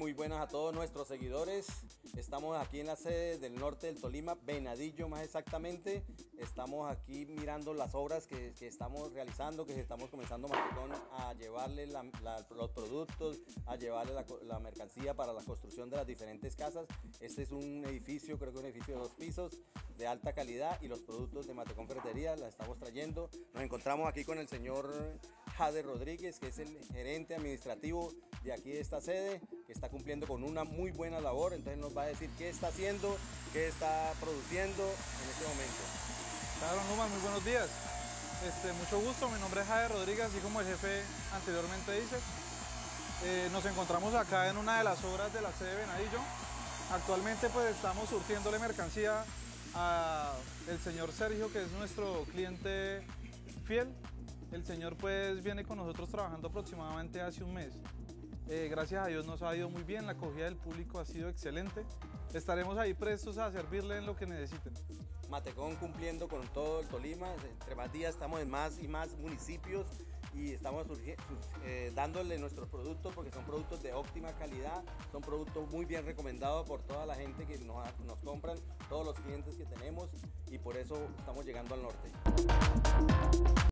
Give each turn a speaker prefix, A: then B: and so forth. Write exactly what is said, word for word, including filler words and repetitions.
A: muy buenas a todos nuestros seguidores. Estamos aquí en la sede del norte del Tolima, Venadillo más exactamente. Estamos aquí mirando las obras que, que estamos realizando, que estamos comenzando Matecón a llevarle la, la, los productos, a llevarle la, la mercancía para la construcción de las diferentes casas. Este es un edificio, creo que un edificio de dos pisos, de alta calidad, y los productos de Matecón Ferretería la estamos trayendo. Nos encontramos aquí con el señor Jader Rodríguez, que es el gerente administrativo de aquí de esta sede, que está cumpliendo con una muy buena labor. Entonces nos va a decir qué está haciendo, qué está produciendo en este momento.
B: Claro, Numa, muy buenos días. Este, mucho gusto, mi nombre es Jader Rodríguez, así como el jefe anteriormente dice. Eh, nos encontramos acá en una de las obras de la sede de Venadillo. Actualmente pues estamos surtiéndole mercancía al señor Sergio, que es nuestro cliente fiel. El señor pues viene con nosotros trabajando aproximadamente hace un mes. Eh, gracias a Dios nos ha ido muy bien, la acogida del público ha sido excelente. Estaremos ahí prestos a servirle en lo que necesiten.
A: Matecón cumpliendo con todo el Tolima, entre más días estamos en más y más municipios y estamos eh, dándole nuestros productos, porque son productos de óptima calidad, son productos muy bien recomendados por toda la gente que nos, nos compran, todos los clientes que tenemos, y por eso estamos llegando al norte.